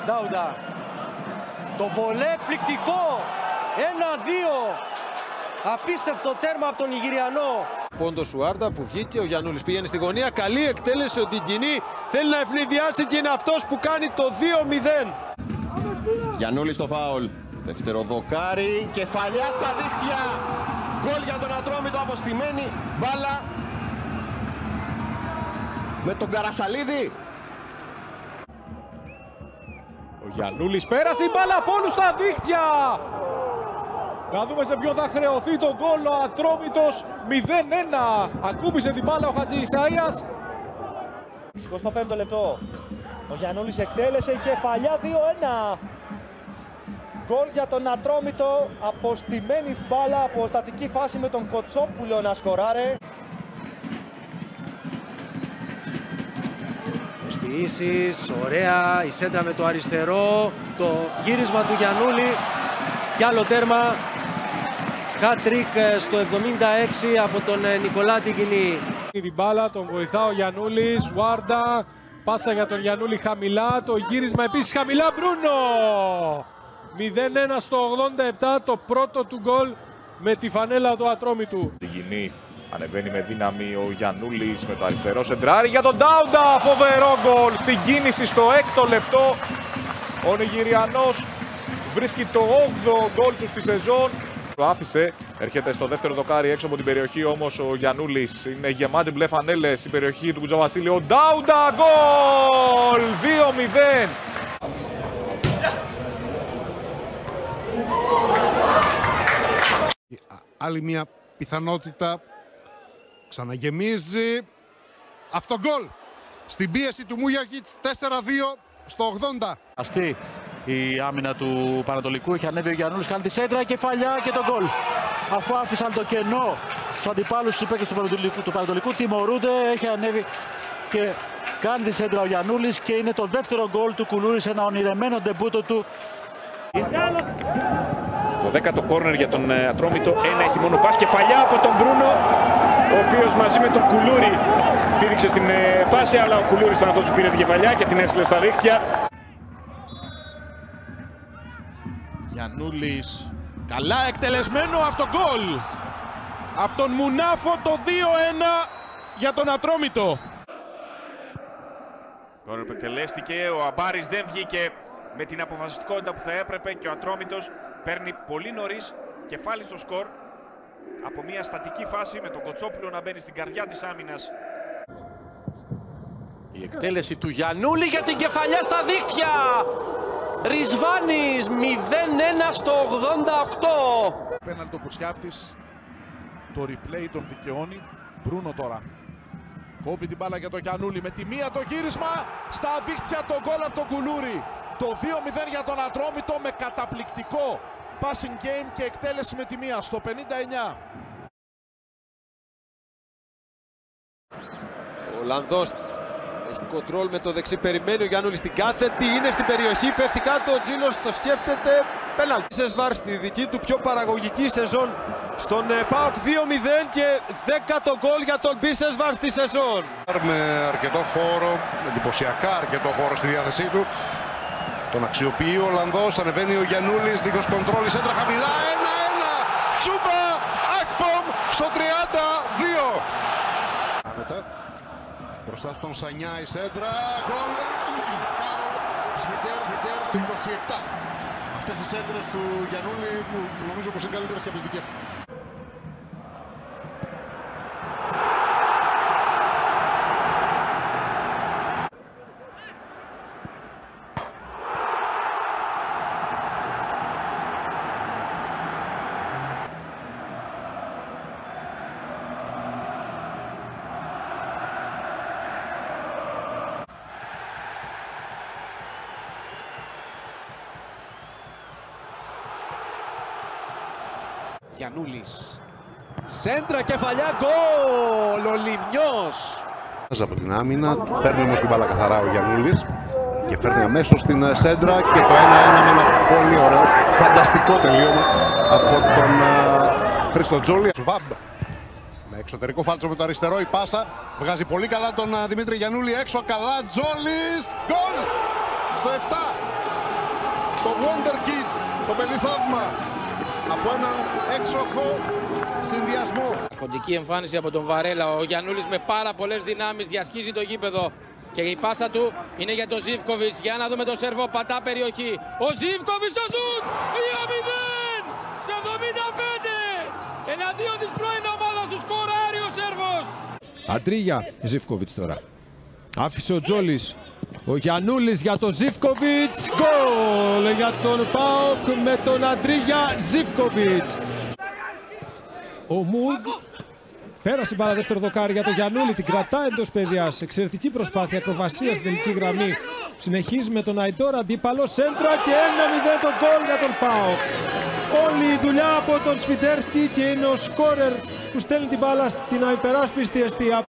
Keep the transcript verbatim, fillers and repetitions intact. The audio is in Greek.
Ντάουντα. Το βολέ εκπληκτικό. ένα δύο. Απίστευτο τέρμα από τον Νιγηριανό. Πόντο Σουάρντα που βγήκε, ο Γιαννούλης πήγαινε στη γωνία. Καλή εκτέλεση, ο Ντιγκινή θέλει να ευνηδιάσει και είναι αυτός που κάνει το δύο μηδέν. Γιαννούλης στο φάουλ. Δεύτερο δοκάρι, κεφαλιά στα δίχτυα. Γκολ για τον Ατρόμητο, αποστημένη μπάλα με τον Καρασαλίδη. Ο Γιαννούλης πέρασε η μπάλα από όλους στα δίχτυα. Να δούμε σε ποιον θα χρεωθεί τον γκολ. Ο Ατρόμητος μηδέν ένα. Ακούμπησε την μπάλα ο Χατζη Ισαΐας. εικοστό πέμπτο λεπτό. Ο Γιαννούλης εκτέλεσε η κεφαλιά δύο ένα. Γκολ για τον Ατρόμητο. Αποστημένη μπάλα από στατική φάση με τον Κοτσόπουλο να σκοράρε. Προσποιήσεις, ωραία, η σέντρα με το αριστερό, το γύρισμα του Γιαννούλη κι άλλο τέρμα. Hat-trick στο εβδομήντα έξι από τον Νικολά Ντιγκινή. Την μπάλα τον βοηθά ο Γιαννούλης, Σουάρντα, πάσα για τον Γιαννούλη χαμηλά, το γύρισμα επίσης χαμηλά, Μπρούνο! μηδέν ένα στο ογδόντα επτά, το πρώτο του γκολ με τη φανέλα του Ατρόμητου. Ντιγκινή. Ανεβαίνει με δύναμη ο Γιαννούλης με το αριστερό σεντράρι για τον Ντάουντα. Φοβερό γκολ στην κίνηση στο έκτο λεπτό. Ο Νιγηριανός βρίσκει το όγδοο γκολ του στη σεζόν. Το άφησε, έρχεται στο δεύτερο δοκάρι έξω από την περιοχή, όμως ο Γιαννούλης είναι γεμάτη μπλε φανέλες η περιοχή του Κουτζαβασίλη. Ο Ντάουντα γκολ! δύο μηδέν. Άλλη μια πιθανότητα. Ξαναγεμίζει. Αυτό γκολ. Στην πίεση του Μούγιακιτς τέσσερα δύο στο ογδόντα. Αστή η άμυνα του Πανατολικού. Έχει ανέβει ο Γιαννούλης, κάνει τη σέντρα, κεφαλιά και το γκολ. Αφού άφησαν το κενό στους αντιπάλους τους παίκτες του Πανατολικού, του Πανατολικού τιμωρούνται. Έχει ανέβει και κάνει τη σέντρα ο Γιαννούλης και είναι το δεύτερο γκολ του Κουλούρη σε ένα ονειρεμένο ντεμπούτο του. Το δέκατο κόρνερ για τον Ατρόμητο, ένα έχει μόνο πας, κεφαλιά από τον Μπρούνο, ο οποίος μαζί με τον Κουλούρη πήδηξε στην φάση, αλλά ο Κουλούρης ήταν αυτός που πήρε την κεφαλιά και την έστειλε στα δίχτυα. Γιαννούλης, καλά εκτελεσμένο αυτό γκολ. Από τον Μουνάφο το δύο ένα για τον Ατρόμητο. Κόρνερ που εκτελέστηκε, ο Αμπάρης δεν βγήκε με την αποφασιστικότητα που θα έπρεπε και ο Ατρόμητος παίρνει πολύ νωρίς κεφάλι στο σκορ από μια στατική φάση με τον Κοτσόπουλο να μπαίνει στην καρδιά της άμυνας. Η εκτέλεση του Γιαννούλη για την κεφαλιά στα δίχτυα. Ρισβάνης μηδέν ένα στο ογδόντα οκτώ. Πέναλτι ο Κουσιάφτης. Το replay τον δικαιώνει. Μπρούνο τώρα. Κόβει την μπάλα για τον Γιαννούλη. Με τη μία το γύρισμα. Στα δίχτυα το γκολ από τον Κουλούρη. Το δύο μηδέν για τον Ατρόμητο με καταπληκτικό passing game και εκτέλεση με τη μία στο πενήντα εννιά. Ο Ολλανδός έχει κοντρόλ με το δεξί, περιμένει ο Γιαννούλης στην κάθετη, είναι στην περιοχή, πέφτει κάτω, ο Τζίλος το σκέφτεται, πέναλτι. Μπίσεσβαρ στη δική του πιο παραγωγική σεζόν στον ΠΑΟΚ δύο μηδέν και δέκατο γκολ για τον Μπίσεσβαρ στη σεζόν. Με αρκετό χώρο, εντυπωσιακά αρκετό χώρο στη διάθεσή του. Τον αξιοποιεί ο Ολλανδός, ανεβαίνει ο Γιαννούλης, δίχως κοντρόλ, η σέντρα χαμηλά, ένα ένα, Τσούμπα, Ακπομ στο τριάντα δύο. Άμετα, μπροστά στον Σανιά η σέντρα, γκολ, Σμιτέρ, Σμιτέρ, το είκοσι επτά. Αυτές οι σέντρες του Γιαννούλη που νομίζω πως είναι καλύτερες και από τις δικές του. Γιαννούλης, σέντρα, κεφαλιά, γκολ, ο Λιμνιός. Από την άμυνα, παίρνει όμως την μπάλα καθαρά ο Γιαννούλης και φέρνει αμέσως την σέντρα και το ένα ένα με ένα πολύ ωραίο, φανταστικό τελείωμα από τον uh, Χρήστο Τζόλη. Σουβάμπ, με εξωτερικό φάλτσο με το αριστερό, η πάσα βγάζει πολύ καλά τον uh, Δημήτρη Γιαννούλη έξω, καλά, Τζόλης, γκολ στο επτά. το Wonder Kid, το παιδί θαύμα, από έναν έξοχο συνδυασμό. Κοντική εμφάνιση από τον Βαρέλα. Ο Γιαννούλης με πάρα πολλές δυνάμεις διασχίζει το γήπεδο. Και η πάσα του είναι για τον Ζίβκοβιτς. Για να δούμε το Σέρβο, πατά περιοχή. Ο Ζίβκοβιτς στο σουτ! δύο μηδέν! Στο εβδομήντα πέντε! Εναντίον της πρώην ομάδας του σκοράρει ο Σέρβος. Αντρίγια, Ζίβκοβιτς τώρα. Άφησε ο Τζόλης. Ο Γιαννούλης για τον Ζίβκοβιτς. Γκολ για τον ΠΑΟΚ με τον Αντρίγια Ζίβκοβιτς. Ο Μουλ πέρασε μπάλα δεύτερο δοκάρι για τον Γιαννούλη. Την κρατά εντός παιδιάς. Εξαιρετική προσπάθεια ακροβασία στην τελική γραμμή. Συνεχίζει με τον Αϊντόρ. Αντίπαλο σέντρα και ένα μηδέν το γκολ για τον ΠΑΟΚ. Όλη η δουλειά από τον Σφιντέρσκι και είναι ο σκόρερ που στέλνει την μπάλα στην υπεράσπιστη εστία.